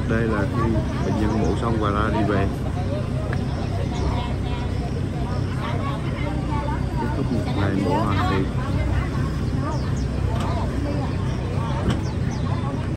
Đây là khi bệnh nhân mổ xong và ra đi về.